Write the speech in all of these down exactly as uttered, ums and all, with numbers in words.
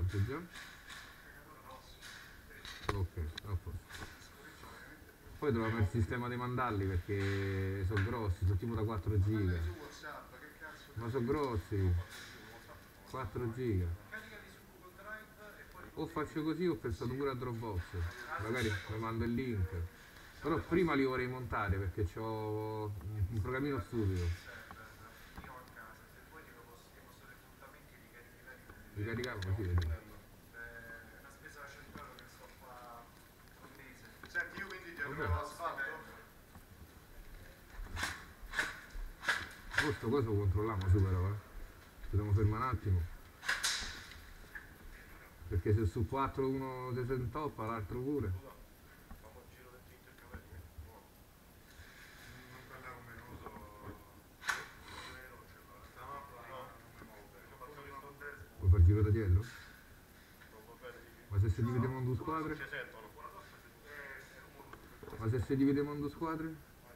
quanto già? Ok, a posto. Poi troviamo il sistema dei mandalli perché sono grossi, sono tipo da quattro giga. Ma sono grossi, quattro giga. O faccio così o ho pensato pure a Dropbox, magari mi mando il link. Però prima li vorrei montare perché ho un programmino stupido. Li carichiamo così, vedi. Questo cosa lo controlliamo su però, eh. Dobbiamo fermare un attimo. Perché se su quattro uno si intoppa, l'altro pure. Vuoi far giro da dietro? Ma se si dividiamo in due squadre? Ma se si dividiamo in due squadre?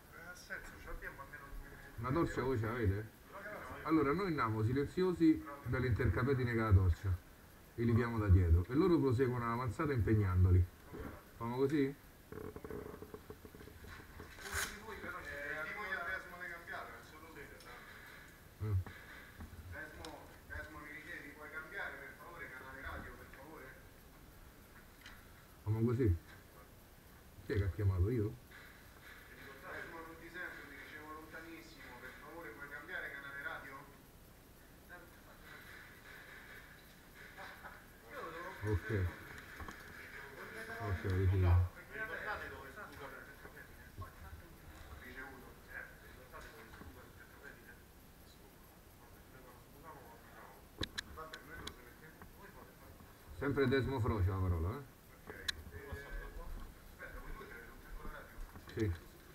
Una torcia voi ce l'avete? Allora noi andiamo silenziosi dall'intercapedine con la torcia e li diamo da dietro e loro proseguono l'avanzata impegnandoli. Facciamo così? Mm. Facciamo così? Chi è che ha chiamato? Io? Ok. Ok, ricevuto. Sempre Desmo Frocio la parola, eh? Sì.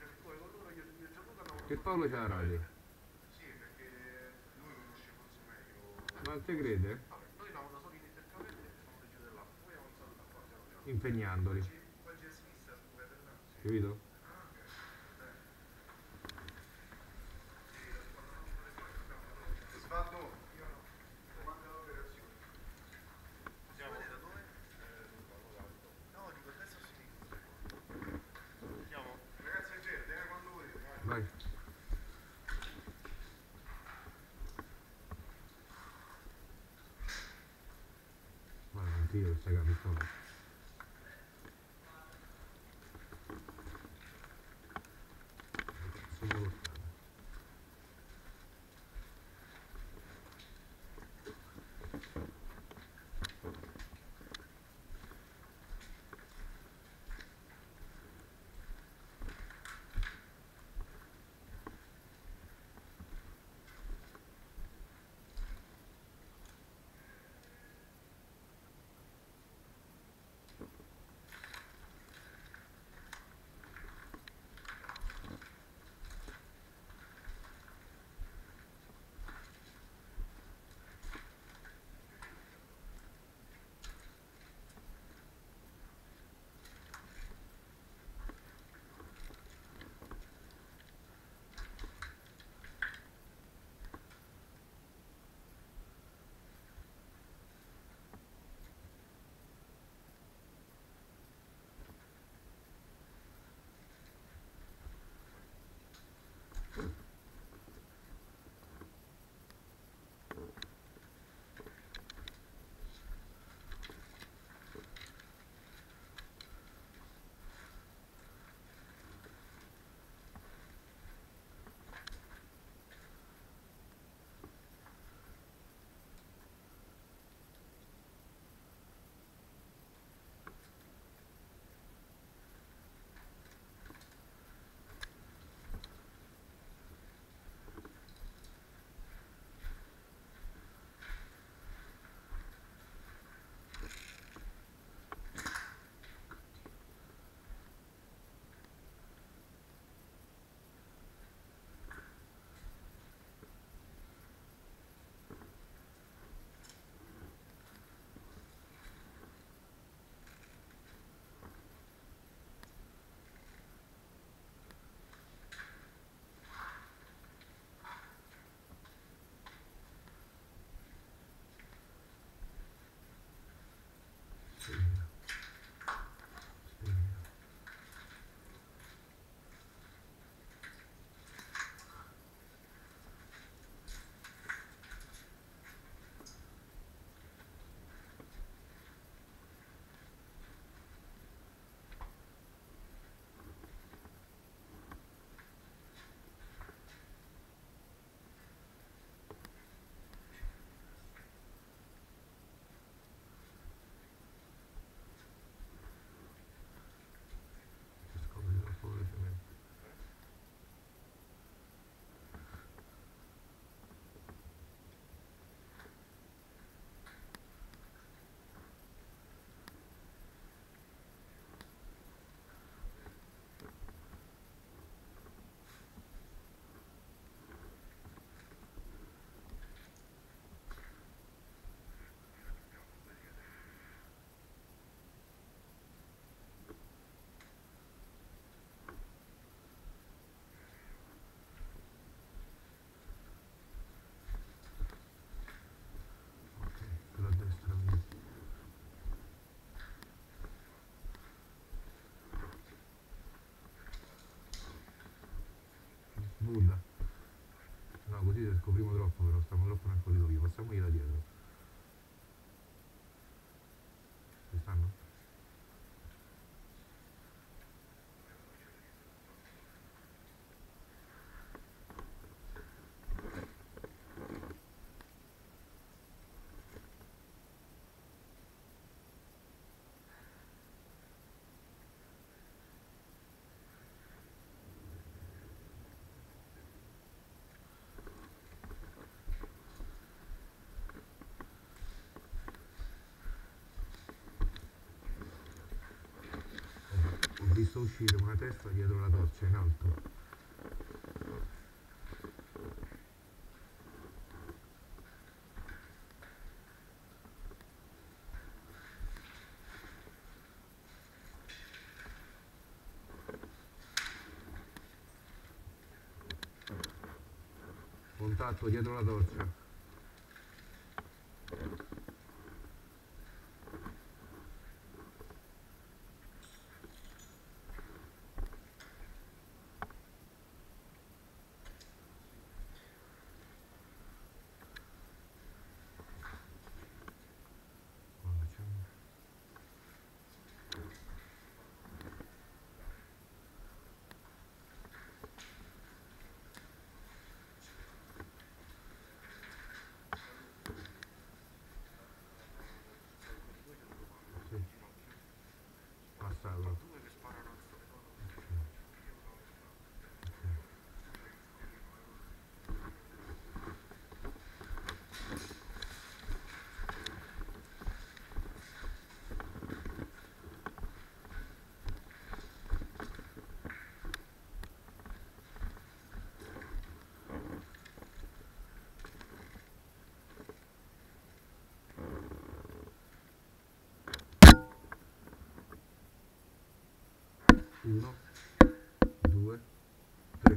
Che Paolo c'ha la radio? Ma te crede? Impegnandoli. Capito? Vai. Ma non tiro, stai capito? visto uscire una testa dietro la torcia in alto. Contatto dietro la torcia. Uno, due, tre.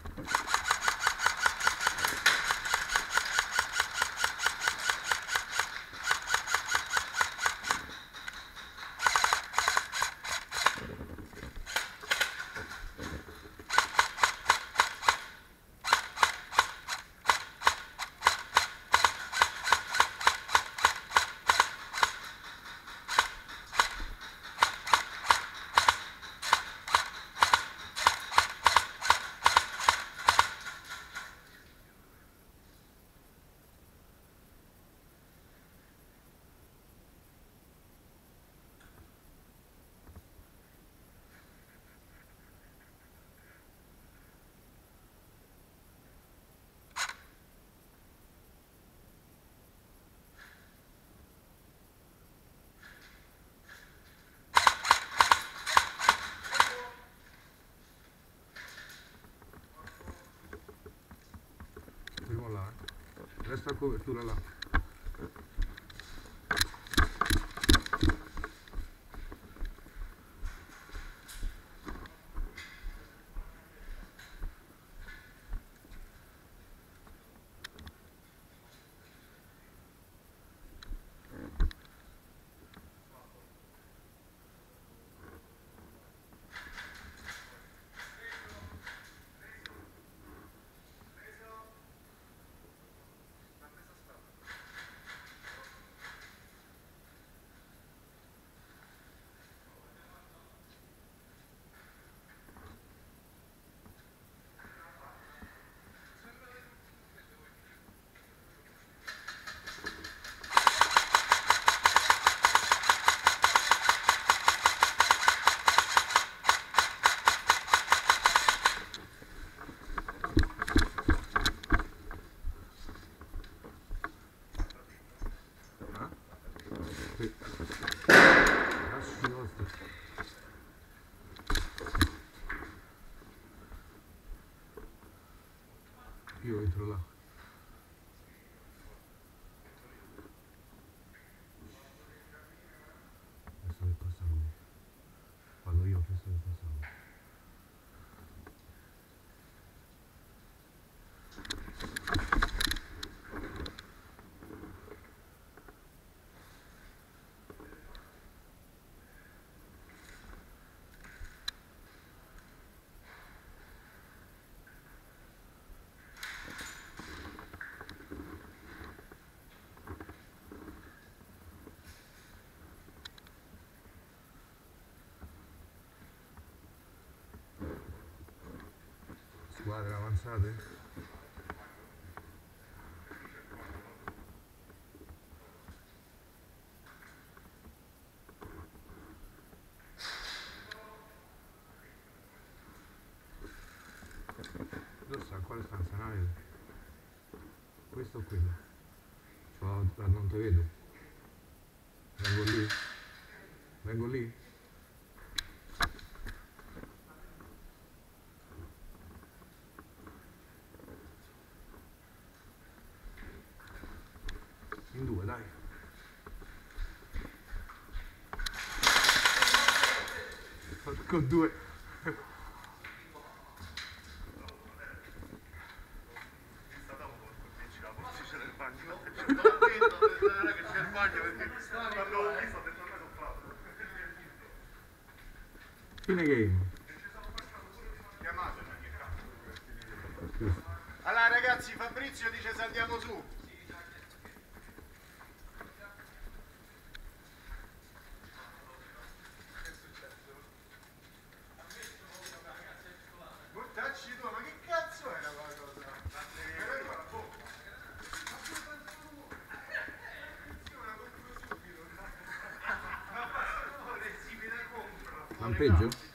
Primo là, eh. Resta a copertura là. Io entro là. Adesso che passa lui. Vado io, adesso che passa lui. Squadre avanzate? Dove sta? Quale stanza? Non vedo. Questo o quello? Cioè, non ti vedo. Vengo lì? Vengo lì? con due. Fine game. Allora ragazzi, Fabrizio dice se andiamo su. Buttacci tu, ma che cazzo era quella cosa? Lampeggio?